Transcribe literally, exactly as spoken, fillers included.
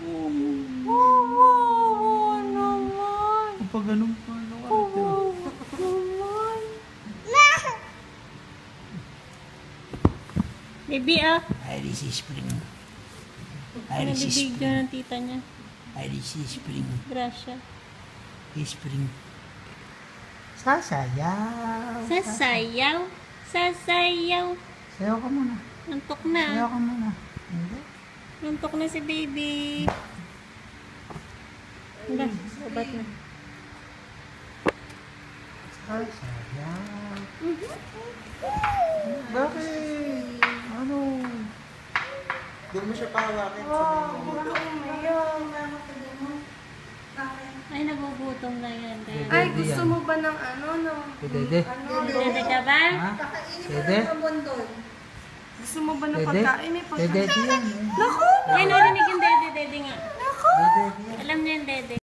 Oo naman. Kapag ganun pa, ano ka ito? Naman. Baby, ah. Iris Spring. Ano Iris bibigyan Spring. ng tita niya? Iris Spring. Gracia. Spring. Sasayaw. Sasayaw. Sasayaw. Sayaw ka muna. Nantok Sayaw na. ka muna. Hindi. Nantok na si baby. Hanggang, sabat na. Sasayaw. Bakit? Ano? Doon mo siya pahawakin. Ay, nagugutom na yan. Kaya- Ay, gusto mo ba ng ano, no? Si Dede. Ano? Dede ka ba? Ha? Dede? Gusto mo ba ng Dede? pagkain? May Dede pagkain. yan. Naku! Ay, narinig yung dede, dede nga. Dede yan. Alam niya yung dede.